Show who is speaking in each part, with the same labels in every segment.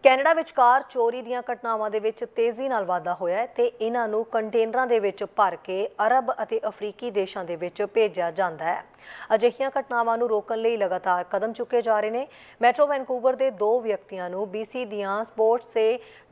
Speaker 1: Canada ਵਿਚਕਾਰ ਚੋਰੀ ਦੀਆਂ ਘਟਨਾਵਾਂ ਦੇ ਵਿੱਚ ਤੇਜ਼ੀ ਨਾਲ ਵਾਧਾ ਹੋਇਆ ਹੈ ਤੇ ਇਹਨਾਂ ਨੂੰ ਕੰਟੇਨਰਾਂ ਦੇ ਵਿੱਚ ਭਰ ਕੇ ਅਰਬ ਅਤੇ ਅਫਰੀਕੀ ਦੇਸ਼ਾਂ ਦੇ ਵਿੱਚ ਭੇਜਿਆ ਜਾਂਦਾ ਹੈ। ਅਜਿਹੀਆਂ ਘਟਨਾਵਾਂ ਨੂੰ ਰੋਕਣ ਲਈ ਲਗਾਤਾਰ ਕਦਮ ਚੁੱਕੇ ਜਾ ਰਹੇ ਨੇ। ਮੈਟਰੋ ਵੈਨਕੂਵਰ ਦੇ 2 ਵਿਅਕਤੀਆਂ ਨੂੰ BC ਦੀਆਂ ਸਪੋਰਟਸ ਤੇ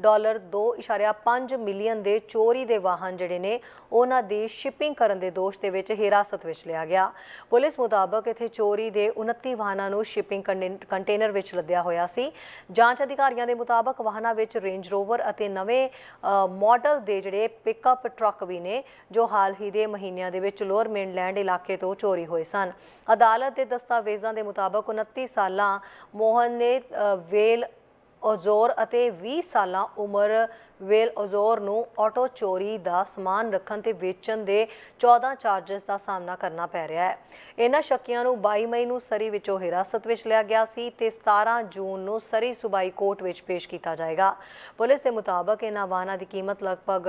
Speaker 1: $2.5 ਮਿਲੀਅਨ ਦੇ ਚੋਰੀ ਦੇ ਵਾਹਨ ਜਿਹੜੇ ਨੇ ਉਹਨਾਂ ਦੀ ਸ਼ਿਪਿੰਗ ਕਰਨ ਦੇ ਦੋਸ਼ ਦੇ ਵਿੱਚ ਹਿਰਾਸਤ ਵਿੱਚ ਲਿਆ ਗਿਆ। ਪੁਲਿਸ ਮੁਤਾਬਕ ਇੱਥੇ ਚੋਰੀ ਦੇ 29 ਵਾਹਨਾਂ ਨੂੰ ਸ਼ਿਪਿੰਗ ਕੰਟੇਨਰ ਵਿੱਚ ਲੱਦਿਆ ਹੋਇਆ ਸੀ। ਜਾਂਚ ਅਧਿਕਾਰੀਆਂ ਦੇ ਮੁਤਾਬਕ ਵਾਹਨਾਂ ਵਿੱਚ ਰੇਂਜ ਰੋਵਰ ਅਤੇ ਨਵੇਂ ਮਾਡਲ ਦੇ ਜਿਹੜੇ ਪਿਕਅਪ ਟਰੱਕ ਵੀ ਨੇ ਜੋ ਹਾਲ ਹੀ ਦੇ ਮਹੀਨਿਆਂ ਦੇ ਵਿੱਚ ਲੋਅਰ ਮੇਨਲੈਂਡ ਇਲਾਕੇ ਤੋਂ ਚੋਰੀ ਹੋਏ ਸਨ। ਅਦਾਲਤ ਦੇ ਦਸਤਾਵੇਜ਼ਾਂ ਦੇ ਮੁਤਾਬਕ 29 ਸਾਲਾਂ ਮੋਹਨ ਨੇ ਵੇਲ ਔਜ਼ੋਰ ਅਤੇ 20 ਸਾਲਾਂ ਉਮਰ ਵੇਲ ਔਜ਼ੋਰ ਨੂੰ ਆਟੋ ਚੋਰੀ ਦਾ ਸਮਾਨ ਰੱਖਣ ਤੇ ਵੇਚਣ ਦੇ 14 ਚਾਰਜਸ ਦਾ ਸਾਹਮਣਾ ਕਰਨਾ ਪੈ ਰਿਹਾ ਹੈ। ਇਹਨਾਂ ਸ਼ੱਕੀਆਂ ਨੂੰ 22 ਮਈ ਨੂੰ ਸਰੀ ਵਿੱਚੋਂ ਹਿਰਾਸਤ ਵਿੱਚ ਲਿਆ ਗਿਆ ਸੀ ਤੇ 17 ਜੂਨ ਨੂੰ ਸਰੀ ਸੂਬਾਈ ਕੋਰਟ ਵਿੱਚ ਪੇਸ਼ ਕੀਤਾ ਜਾਏਗਾ। ਪੁਲਿਸ ਦੇ ਮੁਤਾਬਕ ਇਹਨਾਂ ਵਾਹਨਾਂ ਦੀ ਕੀਮਤ ਲਗਭਗ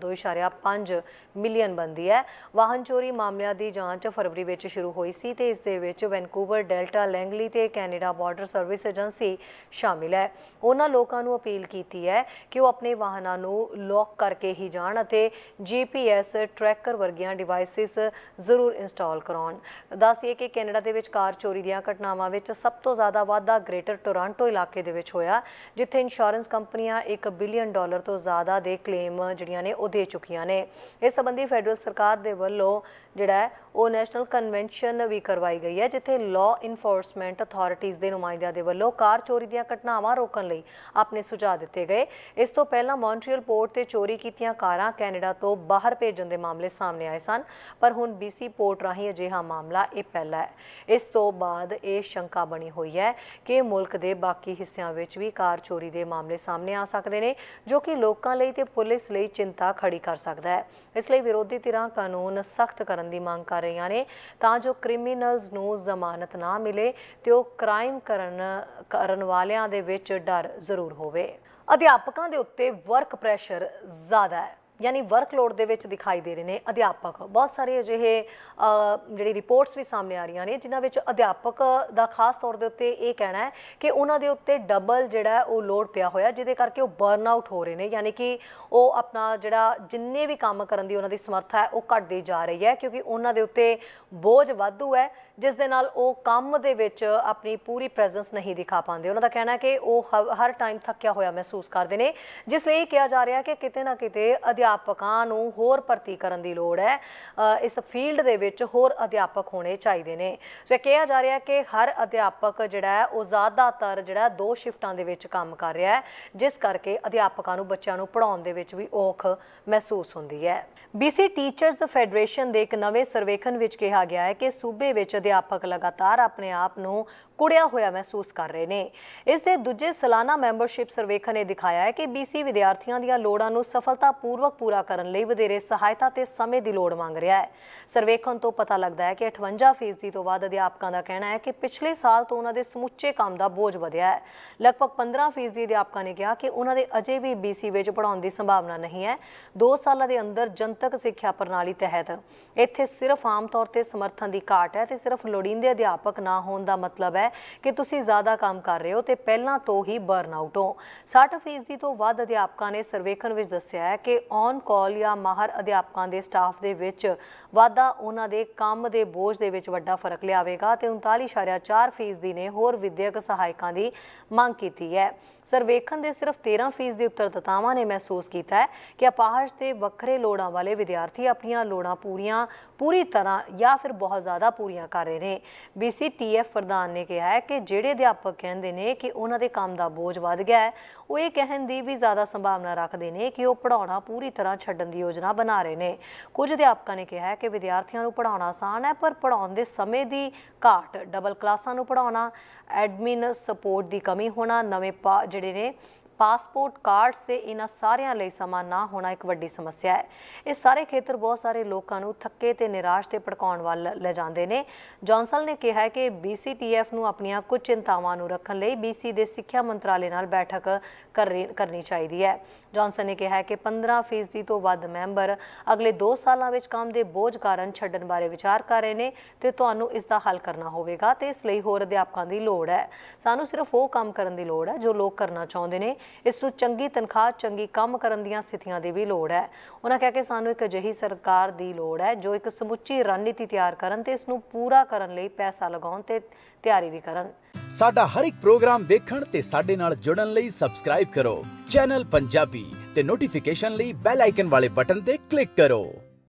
Speaker 1: $2.5 ਮਿਲੀਅਨ ਬਣਦੀ ਹੈ। ਵਾਹਨ ਚੋਰੀ ਮਾਮਲਿਆਂ ਦੀ ਜਾਂਚ ਫਰਵਰੀ ਵਿੱਚ ਸ਼ੁਰੂ ਹੋਈ ਸੀ ਤੇ ਇਸ ਦੇ ਵਿੱਚ ਵੈਨਕੂਵਰ, ਡੈਲਟਾ, ਲੈਂਗਲੀ ਤੇ ਕੈਨੇਡਾ ਬਾਰਡਰ ਸਰਵਿਸ ਏਜੰਸੀ ਸ਼ਾਮਿਲ ਹੈ। ਉਹਨਾਂ ਲੋਕਾਂ ਨੂੰ ਅਪੀਲ ਕੀਤੀ ਹੈ ਕਿ ਉਹ ਆਪਣੇ ਵਾਹਨਾਂ ਨੂੰ ਲੌਕ ਕਰਕੇ ਹੀ ਜਾਣ ਅਤੇ GPS ਟਰੈਕਰ ਵਰਗੀਆਂ ਡਿਵਾਈਸਿਸ ਜ਼ਰੂਰ ਇੰਸਟਾਲ ਕਰਾਉਣ। ਦੱਸ ਦਈਏ ਕਿ ਕੈਨੇਡਾ ਦੇ ਵਿੱਚ ਕਾਰ ਚੋਰੀ ਦੀਆਂ ਘਟਨਾਵਾਂ ਵਿੱਚ ਸਭ ਤੋਂ ਜ਼ਿਆਦਾ ਵਾਧਾ ਗ੍ਰੇਟਰ ਟੋਰਾਂਟੋ ਇਲਾਕੇ ਦੇ ਵਿੱਚ ਹੋਇਆ, ਜਿੱਥੇ ਇੰਸ਼ੋਰੈਂਸ ਕੰਪਨੀਆਂ $1 ਬਿਲੀਅਨ ਤੋਂ ਜ਼ਿਆਦਾ ਦੇ ਕਲੇਮ ਜਿਹੜੀਆਂ ਨੇ ਉਹ ਦੇ ਚੁੱਕੀਆਂ ਨੇ। ਇਸ ਸੰਬੰਧੀ ਫੈਡਰਲ ਸਰਕਾਰ ਦੇ ਵੱਲੋਂ ਜਿਹੜਾ ਉਹ ਨੈਸ਼ਨਲ ਕਨਵੈਨਸ਼ਨ ਵੀ ਕਰਵਾਈ ਗਈ ਹੈ, ਜਿੱਥੇ ਲਾਅ ਇਨਫੋਰਸਮੈਂਟ ਅਥਾਰਟੀਜ਼ ਦੇ ਨੁਮਾਇੰਦਿਆਂ ਦੇ ਵੱਲੋਂ ਕਾਰ ਚੋਰੀ ਦੀਆਂ ਘਟਨਾਵਾਂ ਰੋਕਣ ਲਈ ਆਪਣੇ ਸੁਝਾਅ ਦਿੱਤੇ ਗਏ। ਇਸ ਤੋਂ ਪਹਿਲਾਂ ਮੌਂਟਰੀਅਲ ਪੋਰਟ ਤੇ ਚੋਰੀ ਕੀਤੀਆਂ ਕਾਰਾਂ ਕੈਨੇਡਾ ਤੋਂ ਬਾਹਰ ਭੇਜਣ ਦੇ ਮਾਮਲੇ ਸਾਹਮਣੇ ਆਏ ਸਨ, ਪਰ ਹੁਣ BC ਪੋਰਟ ਰਾਹੀਂ ਅਜਿਹਾ ਮਾਮਲਾ ਇਹ ਪਹਿਲਾ ਹੈ। ਇਸ ਤੋਂ ਬਾਅਦ ਇਹ ਸ਼ੰਕਾ ਬਣੀ ਹੋਈ ਹੈ ਕਿ ਮੁਲਕ ਦੇ ਬਾਕੀ ਹਿੱਸਿਆਂ ਵਿੱਚ ਵੀ ਕਾਰ ਚੋਰੀ ਦੇ ਮਾਮਲੇ ਸਾਹਮਣੇ ਆ ਸਕਦੇ ਨੇ, ਜੋ ਕਿ ਲੋਕਾਂ ਲਈ ਤੇ ਪੁਲਿਸ ਲਈ ਚਿੰਤਾ ਖੜੀ ਕਰ ਸਕਦਾ ਹੈ। ਇਸ ਲਈ ਵਿਰੋਧੀ ਧਿਰਾਂ ਕਾਨੂੰਨ ਸਖਤ ਕਰਨ ਦੀ ਮੰਗ ਕਰ ਰਹੀਆਂ ਨੇ ਤਾਂ ਜੋ ਕ੍ਰਿਮੀਨਲਸ ਨੂੰ ਜ਼ਮਾਨਤ ਨਾ ਮਿਲੇ ਤੇ ਉਹ ਕ੍ਰਾਈਮ ਕਰਨ ਵਾਲਿਆਂ ਦੇ ਵਿੱਚ ਡਰ ਜ਼ਰੂਰ ਹੋਵੇ। ਅਧਿਆਪਕਾਂ ਦੇ ਉੱਤੇ ਵਰਕ ਪ੍ਰੈਸ਼ਰ ਜ਼ਿਆਦਾ ਹੈ, यानी वर्कलोड ਦੇ ਵਿੱਚ ਦਿਖਾਈ ਦੇ ਰਹੇ ਨੇ ਅਧਿਆਪਕ। ਬਹੁਤ ਸਾਰੇ ਅਜਿਹੇ ਜਿਹੜੀ ਰਿਪੋਰਟਸ ਵੀ ਸਾਹਮਣੇ ਆ ਰਹੀਆਂ ਨੇ ਜਿਨ੍ਹਾਂ ਵਿੱਚ ਅਧਿਆਪਕ ਦਾ ਖਾਸ ਤੌਰ ਦੇ ਉੱਤੇ ਇਹ ਕਹਿਣਾ ਹੈ ਕਿ ਉਹਨਾਂ ਦੇ ਉੱਤੇ ਡਬਲ ਜਿਹੜਾ ਉਹ ਲੋਡ ਪਿਆ ਹੋਇਆ, ਜਿਹਦੇ ਕਰਕੇ ਉਹ ਬਰਨ ਆਊਟ ਹੋ ਰਹੇ ਨੇ। ਯਾਨੀ ਕਿ ਉਹ ਆਪਣਾ ਜਿਹੜਾ ਜਿੰਨੇ ਵੀ ਕੰਮ ਕਰਨ ਦੀ ਉਹਨਾਂ ਦੀ ਸਮਰੱਥਾ ਹੈ ਉਹ ਘਟਦੀ ਜਾ ਰਹੀ ਹੈ, ਕਿਉਂਕਿ ਉਹਨਾਂ ਦੇ ਉੱਤੇ ਬੋਝ ਵਾਧੂ ਹੈ, ਜਿਸ ਦੇ ਨਾਲ ਉਹ ਕੰਮ ਦੇ ਵਿੱਚ ਆਪਣੀ ਪੂਰੀ ਪ੍ਰੈਜ਼ੈਂਸ ਨਹੀਂ ਦਿਖਾ ਪਾਉਂਦੇ। ਉਹਨਾਂ ਦਾ ਕਹਿਣਾ ਹੈ ਕਿ ਉਹ ਹਰ ਟਾਈਮ ਥੱਕਿਆ ਹੋਇਆ ਮਹਿਸੂਸ ਕਰਦੇ ਨੇ, ਜਿਸ ਲਈ ਕਿਹਾ ਜਾ ਰਿਹਾ ਕਿ ਕਿਤੇ ਨਾ ਕਿਤੇ ਅਧਿਆਪਕਾਂ ਨੂੰ ਹੋਰ ਭਰਤੀ ਕਰਨ ਦੀ ਲੋੜ ਹੈ। ਇਸ ਫੀਲਡ ਦੇ ਵਿੱਚ ਹੋਰ ਅਧਿਆਪਕ ਹੋਣੇ ਚਾਹੀਦੇ ਨੇ। ਸੋ ਕਿਹਾ ਜਾ ਰਿਹਾ ਕਿ ਹਰ ਅਧਿਆਪਕ ਜਿਹੜਾ ਹੈ ਉਹ ਜ਼ਿਆਦਾਤਰ ਜਿਹੜਾ 2 ਸ਼ਿਫਟਾਂ ਦੇ ਵਿੱਚ ਕੰਮ ਕਰ ਰਿਹਾ ਹੈ, ਜਿਸ ਕਰਕੇ ਅਧਿਆਪਕਾਂ ਨੂੰ ਬੱਚਿਆਂ ਨੂੰ ਪੜ੍ਹਾਉਣ ਦੇ ਵਿੱਚ ਵੀ ਔਖ ਮਹਿਸੂਸ ਹੁੰਦੀ ਹੈ। BC ਟੀਚਰਸ ਫੈਡਰੇਸ਼ਨ ਦੇ ਇੱਕ ਨਵੇਂ ਸਰਵੇਖਣ ਵਿੱਚ ਕਿਹਾ ਗਿਆ ਹੈ ਕਿ ਸੂਬੇ ਵਿੱਚ ਅਧਿਆਪਕ ਲਗਾਤਾਰ ਆਪਣੇ ਆਪ ਨੂੰ ਕੁੜਿਆ ਹੋਇਆ ਮਹਿਸੂਸ ਕਰ ਰਹੇ ਨੇ। ਇਸ ਦੇ ਦੂਜੇ ਸਾਲਾਨਾ ਮੈਂਬਰਸ਼ਿਪ ਸਰਵੇਖਣ ਨੇ ਦਿਖਾਇਆ ਹੈ ਕਿ BC ਵਿਦਿਆਰਥੀਆਂ ਦੀਆਂ ਲੋੜਾਂ ਨੂੰ ਸਫਲਤਾਪੂਰਵਕ ਪੂਰਾ ਕਰਨ ਲਈ ਵਧੇਰੇ ਸਹਾਇਤਾ ਤੇ ਸਮੇਂ ਦੀ ਲੋੜ ਮੰਗ ਰਿਹਾ ਹੈ। ਸਰਵੇਖਣ ਤੋਂ ਪਤਾ ਲੱਗਦਾ ਹੈ ਕਿ 58% ਤੋਂ ਵੱਧ ਅਧਿਆਪਕਾਂ ਦਾ ਕਹਿਣਾ ਹੈ ਕਿ ਪਿਛਲੇ ਸਾਲ ਤੋਂ ਉਹਨਾਂ ਦੇ ਸਮੁੱਚੇ ਕੰਮ ਦਾ ਬੋਝ ਵਧਿਆ ਹੈ। ਲਗਭਗ 15% ਅਧਿਆਪਕਾਂ ਨੇ ਕਿਹਾ ਕਿ ਉਹਨਾਂ ਦੇ ਅਜੇ ਵੀ BC ਵਿੱਚ ਪੜ੍ਹਾਉਣ ਦੀ ਸੰਭਾਵਨਾ ਨਹੀਂ ਹੈ। 2 ਸਾਲਾਂ ਦੇ ਅੰਦਰ ਜਨਤਕ ਸਿੱਖਿਆ ਪ੍ਰਣਾਲੀ ਤਹਿਤ ਇੱਥੇ ਸਿਰਫ ਆਮ ਤੌਰ ਤੇ ਸਮਰਥਨ ਦੀ ਘਾਟ ਹੈ ਤੇ ਸਿਰਫ ਲੋੜੀਂਦੇ ਅਧਿਆਪਕ ਨਾ ਹੋਣ ਦਾ ਮਤਲਬ ਹੈ ਕਿ ਤੁਸੀਂ ਜ਼ਿਆਦਾ ਕੰਮ ਕਰ ਰਹੇ ਹੋ ਤੇ ਪਹਿਲਾਂ ਤੋਂ ਹੀ ਬਰਨ ਆਊਟ ਹੋ। 60% ਤੋਂ ਵੱਧ ਅਧਿਆਪਕਾਂ ਨੇ ਸਰਵੇਖਣ ਵਿੱਚ ਦੱਸਿਆ ਹੈ ਕਿ ਔਨ ਕਾਲ ਜਾਂ ਮਾਹਰ ਅਧਿਆਪਕਾਂ ਦੇ ਸਟਾਫ ਦੇ ਵਿੱਚ ਵਾਧਾ ਉਹਨਾਂ ਦੇ ਕੰਮ ਦੇ ਬੋਝ ਦੇ ਵਿੱਚ ਵੱਡਾ ਫਰਕ ਲਿਆਵੇਗਾ ਤੇ 39.4% ਨੇ ਹੋਰ ਵਿਦਿਅਕ ਸਹਾਇਕਾਂ ਦੀ ਮੰਗ ਕੀਤੀ ਹੈ। ਸਰਵੇਖਣ ਦੇ ਸਿਰਫ 13% ਦੇ ਉੱਤਰਦਾਤਾਵਾਂ ਨੇ ਮਹਿਸੂਸ ਕੀਤਾ ਹੈ ਕਿ ਅਪਾਹਜ ਤੇ ਵੱਖਰੇ ਲੋੜਾਂ ਵਾਲੇ ਵਿਦਿਆਰਥੀ ਆਪਣੀਆਂ ਲੋੜਾਂ ਪੂਰੀ ਤਰ੍ਹਾਂ ਜਾਂ ਫਿਰ ਬਹੁਤ ਜ਼ਿਆਦਾ ਪੂਰੀਆਂ ਕਰ ਰਹੇ ਨੇ। BC TF ਪ੍ਰਧਾਨ ਨੇ ਕਿਹਾ ਹੈ ਕਿ ਜਿਹੜੇ ਅਧਿਆਪਕ ਕਹਿੰਦੇ ਨੇ ਕਿ ਉਹਨਾਂ ਦੇ ਕੰਮ ਦਾ ਬੋਝ ਵੱਧ ਗਿਆ ਹੈ, ਉਹ ਇਹ ਕਹਿਣ ਦੀ ਵੀ ਜ਼ਿਆਦਾ ਸੰਭਾਵਨਾ ਰੱਖਦੇ ਨੇ ਕਿ ਉਹ ਪੜ੍ਹਾਉਣਾ ਪੂਰੀ ਤਰ੍ਹਾਂ ਛੱਡਣ ਦੀ ਯੋਜਨਾ ਬਣਾ ਰਹੇ ਨੇ। ਕੁਝ ਅਧਿਆਪਕਾਂ ਨੇ ਕਿਹਾ ਹੈ ਕਿ ਵਿਦਿਆਰਥੀਆਂ ਨੂੰ ਪੜ੍ਹਾਉਣਾ ਆਸਾਨ ਹੈ, ਪਰ ਪੜ੍ਹਾਉਣ ਦੇ ਸਮੇਂ ਦੀ ਘਾਟ, ਡਬਲ ਕਲਾਸਾਂ ਨੂੰ ਪੜ੍ਹਾਉਣਾ, ਐਡਮਿਨ ਸਪੋਰਟ ਦੀ ਕਮੀ ਹੋਣਾ, ਨਵੇਂ ਜਿਹੜੇ ਨੇ ਪਾਸਪੋਰਟ ਕਾਰਡਸ ਤੇ ਇਹਨਾਂ ਸਾਰਿਆਂ ਲਈ ਸਮਾਂ ਨਾ ਹੋਣਾ ਇੱਕ ਵੱਡੀ ਸਮੱਸਿਆ ਹੈ। ਇਹ ਸਾਰੇ ਖੇਤਰ ਬਹੁਤ ਸਾਰੇ ਲੋਕਾਂ ਨੂੰ ਥੱਕੇ ਤੇ ਨਿਰਾਸ਼ ਤੇ ਭੜਕਾਉਣ ਵੱਲ ਲੈ ਜਾਂਦੇ ਨੇ। ਜੌਨਸਨ ਨੇ ਕਿਹਾ ਹੈ ਕਿ BC TF ਨੂੰ ਆਪਣੀਆਂ ਕੁਝ ਚਿੰਤਾਵਾਂ ਨੂੰ ਰੱਖਣ ਲਈ BC ਦੇ ਸਿੱਖਿਆ ਮੰਤਰਾਲੇ ਨਾਲ ਬੈਠਕ ਕਰਨੀ ਚਾਹੀਦੀ ਹੈ। ਜੌਨਸਨ ਨੇ ਕਿਹਾ ਹੈ ਕਿ 15% ਤੋਂ ਵੱਧ ਮੈਂਬਰ ਅਗਲੇ 2 ਸਾਲਾਂ ਵਿੱਚ ਕੰਮ ਦੇ ਬੋਝ ਕਾਰਨ ਛੱਡਣ ਬਾਰੇ ਵਿਚਾਰ ਕਰ ਰਹੇ ਨੇ ਤੇ ਤੁਹਾਨੂੰ ਇਸ ਦਾ ਹੱਲ ਕਰਨਾ ਹੋਵੇਗਾ ਤੇ ਇਸ ਲਈ ਹੋਰ ਅਧਿਆਪਕਾਂ ਦੀ ਲੋੜ ਹੈ। ਸਾਨੂੰ ਸਿਰਫ ਉਹ ਕੰਮ ਕਰਨ ਦੀ ਲੋੜ ਹੈ ਜੋ ਲੋਕ ਕਰਨਾ ਚਾਹੁੰਦੇ ਨੇ। ਇਸ ਨੂੰ ਚੰਗੀ ਤਨਖਾਹ, ਚੰਗੀ ਕੰਮ ਕਰਨ ਦੀਆਂ ਸਥਿਤੀਆਂ ਦੀ ਵੀ ਲੋੜ ਹੈ। ਉਹਨਾਂ ਕਹਿ ਕੇ ਸਾਨੂੰ ਇੱਕ ਅਜਿਹੀ ਸਰਕਾਰ ਦੀ ਲੋੜ ਹੈ ਜੋ ਇੱਕ ਸਮੁੱਚੀ ਰਣਨੀਤੀ ਤਿਆਰ ਕਰਨ ਤੇ ਇਸ ਨੂੰ ਪੂਰਾ ਕਰਨ ਲਈ ਪੈਸਾ ਲਗਾਉਣ ਤੇ ਤਿਆਰੀ ਵੀ ਕਰਨ।
Speaker 2: ਸਾਡਾ ਹਰ ਇੱਕ ਪ੍ਰੋਗਰਾਮ ਦੇਖਣ ਤੇ ਸਾਡੇ ਨਾਲ ਜੁੜਨ ਲਈ ਸਬਸਕ੍ਰਾਈਬ ਕਰੋ ਚੈਨਲ ਪੰਜਾਬੀ ਤੇ ਨੋਟੀਫਿਕੇਸ਼ਨ ਲਈ ਬੈਲ ਆਈਕਨ ਵਾਲੇ ਬਟਨ ਤੇ ਕਲਿੱਕ ਕਰੋ।